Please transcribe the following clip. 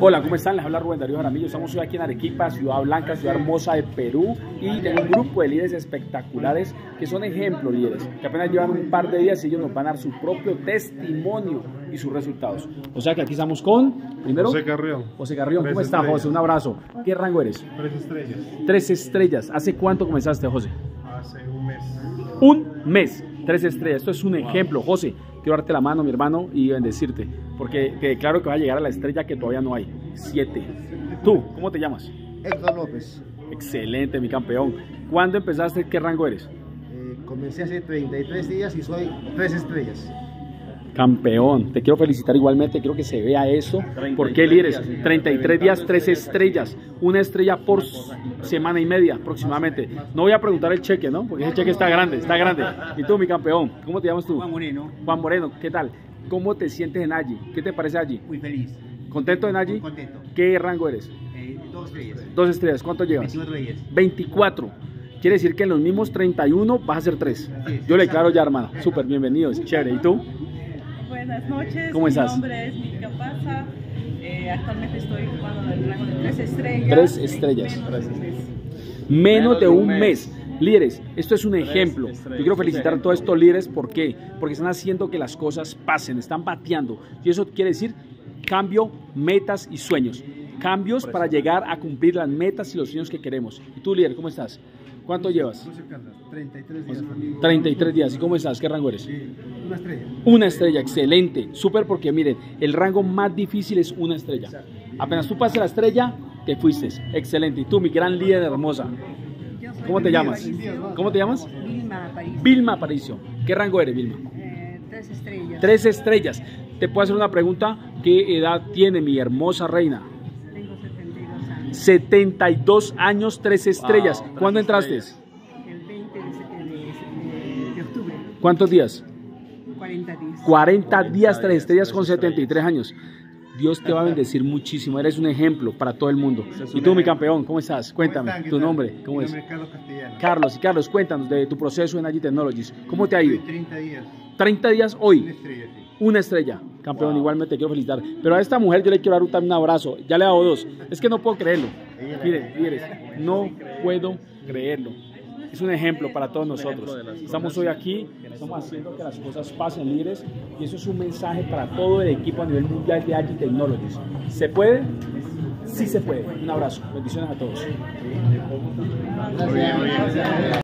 Hola, ¿cómo están? Les habla Rubén Darío Jaramillo. Estamos hoy aquí en Arequipa, ciudad blanca, ciudad hermosa de Perú, y tengo un grupo de líderes espectaculares que son ejemplos líderes, que apenas llevan un par de días y ellos nos van a dar su propio testimonio y sus resultados. O sea que aquí estamos con, primero, José Carrión. José Carrión, ¿cómo está, José? Un abrazo. ¿Qué rango eres? 3 estrellas. 3 estrellas. ¿Hace cuánto comenzaste, José? Hace un mes. Un mes. 3 estrellas. Esto es un ejemplo, José. Quiero darte la mano, mi hermano, y bendecirte, porque te declaro que va a llegar a la estrella que todavía no hay. 7. ¿Tú, cómo te llamas? Héctor López. Excelente, mi campeón. ¿Cuándo empezaste? ¿Qué rango eres? Comencé hace 33 días y soy 3 estrellas. Campeón, te quiero felicitar igualmente, quiero que se vea eso. ¿Por qué, líderes? 33 días, 3 estrellas. Una estrella por semana y media aproximadamente. No voy a preguntar el cheque, ¿no? Porque ese cheque está grande, está grande. ¿Y tú, mi campeón? ¿Cómo te llamas tú? Juan Moreno. Juan Moreno, ¿qué tal? ¿Cómo te sientes en allí? ¿Qué te parece allí? Muy feliz. ¿Contento en allí? Muy contento. ¿Qué rango eres? 2 estrellas. 2 estrellas. ¿Cuánto llevas? 24 días. 24. Quiere decir que en los mismos 31 vas a ser 3. Yo le declaro ya, hermano. Súper, bienvenidos. Chévere. ¿Y tú? Buenas noches. ¿Cómo estás? Mi nombre es Milka Paza. Actualmente estoy jugando en el rango de 3 estrellas. 3 estrellas. Menos de un mes. Menos de un mes. Líderes, esto es un ejemplo. Yo quiero felicitar a todos estos líderes. ¿Por qué? Porque están haciendo que las cosas pasen, están bateando. Y eso quiere decir cambio, metas y sueños. Cambios para llegar a cumplir las metas y los sueños que queremos. ¿Y tú, líder, cómo estás? ¿Cuánto llevas? 33 días. 33 días. ¿Y cómo estás? ¿Qué rango eres? Una estrella. Una estrella, excelente. Súper, porque miren, el rango más difícil es una estrella. Apenas tú pases la estrella, te fuiste. Excelente. Y tú, mi gran líder hermosa, ¿cómo te llamas? ¿Cómo te llamas? Vilma Aparicio. Vilma Aparicio. ¿Qué rango eres, Vilma? 3 estrellas. 3 estrellas. Te puedo hacer una pregunta. ¿Qué edad tiene mi hermosa reina? Tengo 72 años. 72 años, 3 estrellas. ¿Cuándo entraste? El 20 de octubre. ¿Cuántos días? 40 días. 40 días, 3 estrellas con 73 años. Dios te va a bendecir muchísimo. Eres un ejemplo para todo el mundo. Y tú, mi campeón, ¿cómo estás? Cuéntame, tu nombre, ¿cómo es? Mi nombre es Carlos Castellano. Carlos, y Carlos, cuéntanos de tu proceso en Agi Technologies. ¿Cómo te ha ido? 30 días. 30 días Una hoy. estrella, sí. Una estrella, campeón, igualmente te quiero felicitar. Pero a esta mujer yo le quiero dar también un abrazo. Ya le he dado 2. Es que no puedo creerlo. Miren, líderes, no puedo creerlo. Es un ejemplo para todos nosotros. Estamos hoy aquí, estamos haciendo que las cosas pasen, líderes, y eso es un mensaje para todo el equipo a nivel mundial de Agi Technologies. ¿Se puede? Sí se puede. Un abrazo. Bendiciones a todos.